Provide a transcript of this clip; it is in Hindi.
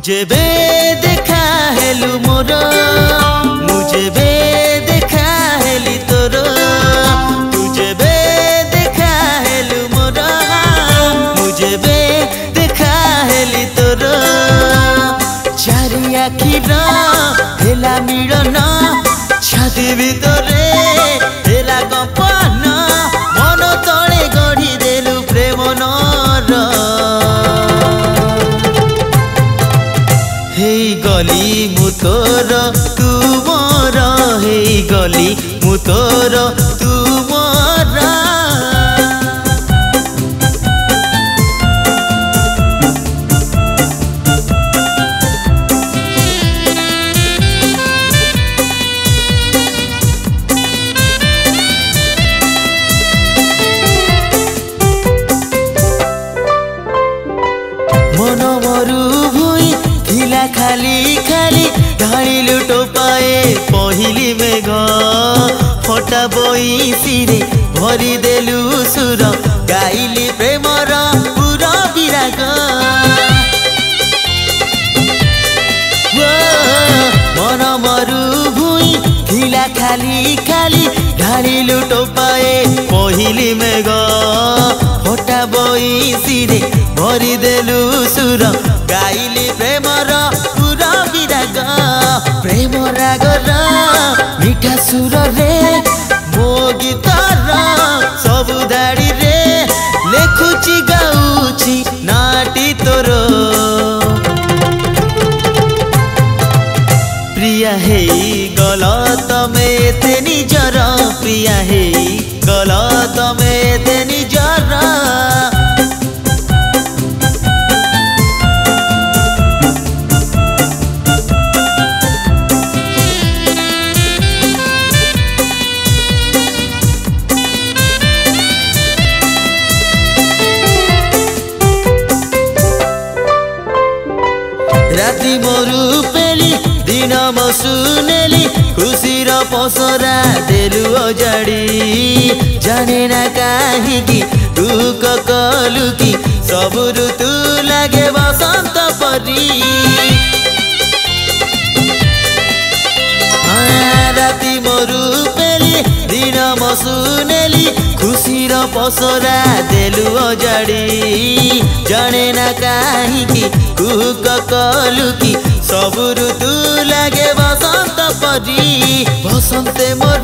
जेबे देखा हेलु मोर मुझे बे देखा हेली तोर तुझे बे देखा हेलु मोर मुझे बे देखा हेली तोर चारि आखिर हेला मिलन छाती भितरे हेला कंपन मन तले गढ़ी देलु प्रेम नर हेई गली मु तोर तू मोर हेई गली मु तोर तू मोर मन मरु भुई थिला खाली खाली ढाली लुटो पाए पहिली मेघ फटा बईसिरे भरी देलु सुर गाइली प्रेमर पूरा विराग मन मरु भुई थिला खाली खाली ढाली लुटो पाए पहिली मेघ फटा बईसिरे भरी देलु सुर गाइली प्रेमर पूरा विराग प्रेम रागर मिठा सुर रे मो गीतर सब धाड़ी रे लेखुची गाउची नाटी तोर प्रिया हेई गल तमे ते निजर प्रिया हेई गल तमे ते निजर राति मोरु पेली दिन मसुनेली खुशीर पसरा देलु अजाड़ी जाने ना काहीकि दुख कलु कि सब ऋतु लागे बसंत परी राति मोरु पेली दिन मसुनेली खुशीर पसरा देलु अजाड़ी जाने ना काहीकि दुख कलु कि सब ऋतु लागे बसंत परी बसंते मोर